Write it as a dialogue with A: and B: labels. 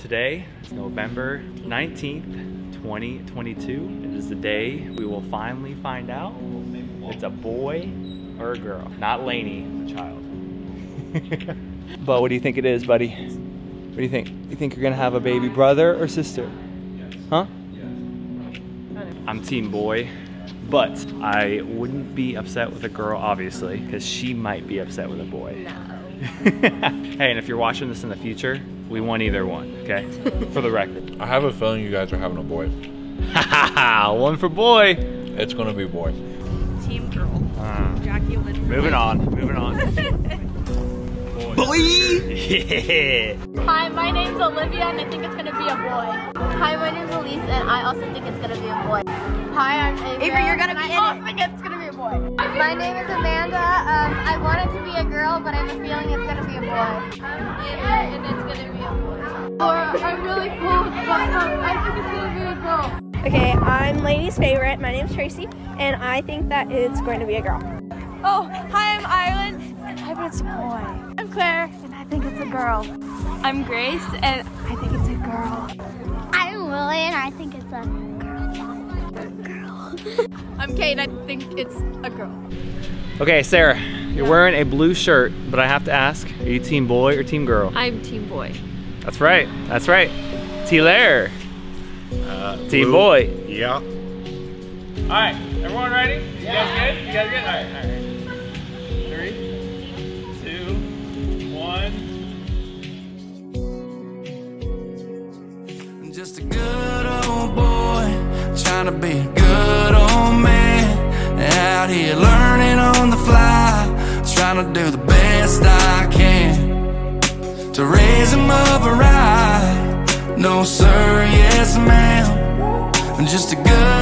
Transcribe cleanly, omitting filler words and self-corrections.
A: Today is November 19th, 2022. It is the day we will finally find out if it's a boy or a girl. Not Lainey, the child. But what do you think it is, buddy? What do you think? You think you're gonna have a baby brother or sister? Yes. Huh? Yes. I'm team boy, but I wouldn't be upset with a girl, obviously, because she might be upset with a boy. No. Hey, and if you're watching this in the future, we want either one, okay? For the record.
B: I have a feeling you guys are having a boy.
A: One for boy.
B: It's gonna be boy.
C: Team girl. Jackie Lynn.
A: Moving on. Boy! Yeah!
D: Hi, my name's Olivia and I think it's gonna be a boy. Hi, my name's Elise and I also think it's gonna be a boy. Hi, I'm Avery.
C: Avery, you're gonna be
D: I also think it's gonna be a boy. My name is Amanda. I want it to be a girl, but I have a feeling it's gonna be a boy. I'm Avery and it's gonna be a boy. I'm really cool, but I think it's gonna be a girl.
E: Okay, I'm Lainey's favorite. My name's Tracy, and I think that it's going to be a girl.
D: Oh, hi, I'm Ireland and I bet it's a boy. I'm Claire and I think it's a girl. I'm Grace and I think it's a girl. I'm Lily and I think it's a girl. I'm Kate and I think it's a girl.
A: Okay, Sarah, you're wearing a blue shirt, but I have to ask, are you team boy or team girl?
C: I'm team boy.
A: That's right, that's right. T-Lair. Team
B: blue.
A: boy.
B: Yeah.
A: All right, everyone ready? You guys good? You guys good? All right. 3, 2, 1.
F: Just a good old boy, trying to be a good old man. Out here learning on the fly, trying to do the best I can to raise him up right. No sir, yes ma'am. I'm just a good